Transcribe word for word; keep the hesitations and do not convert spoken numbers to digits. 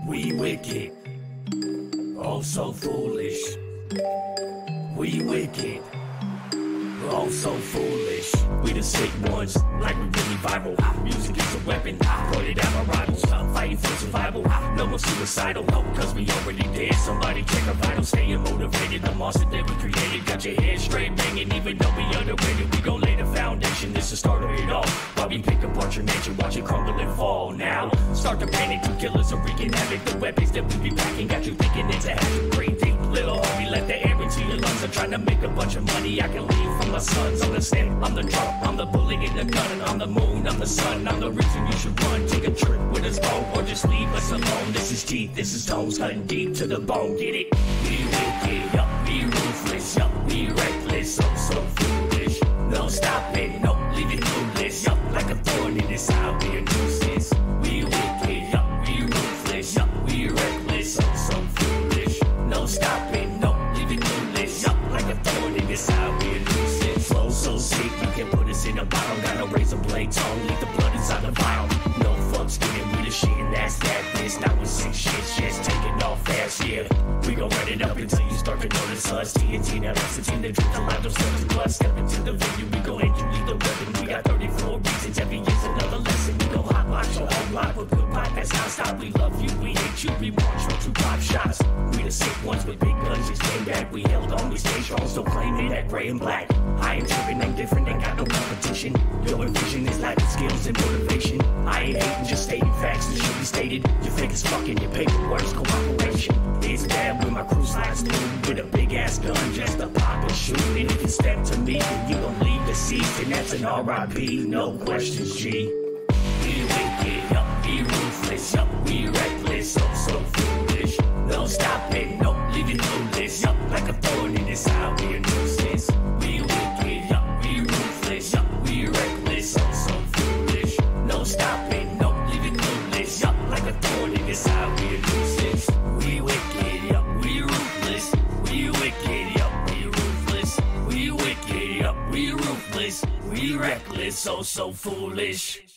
We wicked, oh so foolish. We wicked, oh so foolish. We the sick ones, like we really viral. Music is a weapon, pointed at my rivals. Fighting for survival, no more suicidal. Cause we already dead, somebody check our vitals. Staying motivated, the monster that we created. Got your head straight banging, even though we underrated. We gon' lay the foundation, this is the start of it all. While we pick apart your mansion, watch it crumble and fall. Now, start to panic, two killers are wreaking havoc. The weapons that we be packing got you thinking it's a hazard. Breathe deep, little homie, let the air into your lungs. I'm trying to make a bunch of money, I can leave from my sons. I'm the stamp, I'm the drum, I'm the bullet in the gun. I'm the moon, I'm the sun, I'm the reason you should run. Take a trip with us home, or just leave us alone. This is teeth, this is tones, cutting deep to the bone. Get it? We wicked, yup, we ruthless, yup, we reckless, so so foolish. No stopping, no, leave it clueless, yup, like a thorn in this eye, we a nuisance. We wicked, yup, we ruthless, yup, we reckless, so so foolish. No stopping, no, leave it clueless, yup, like a thorn in this eye, we a nuisance. Flow so sick, you can put us in a bottle. Got no razor blade tongue, leave the blood inside the vial. No fucks getting with the shit, and that's that. This not with sick shit, just taking off fast, yeah. We gon' run it up until you start to notice us. T N T, now that's the team that drink the light, those suckers blood. Step into the venue, we gon' hit you, lead the weapon. We got thirty-four reasons, every year's another lesson. We gon' hot watch your whole life with good vibe, that's non-stop. We love you, we hate you, we want you to pop shots. We the sick ones with big guns, just came back. We held on, we stay strong, still claiming that gray and black. I ain't tripping, ain't different, ain't got no competition. Your vision is lacking skills and motivation. I ain't hating, just stating facts that should be stated. You fake as fucking, your paperwork's cooperation. It's bad when my crew slides through with a big ass gun just to pop and shoot. And if you step to me, then you gon' leave the seat, and that's an R I P, no questions, G. We wicked, yup, we ruthless, yup, we reckless, so so foolish. No stopping, no, leave it clueless, yup, like a thorn in this eye, we a nuisance. We wicked, yup, we ruthless, yup, we reckless, so so foolish. No stopping, no, leave it clueless, yup, like a thorn in this eye, we a nuisance. We wicked, yup, we ruthless, we wicked, yup, we ruthless, we wicked, yup, we ruthless, we reckless, so so foolish.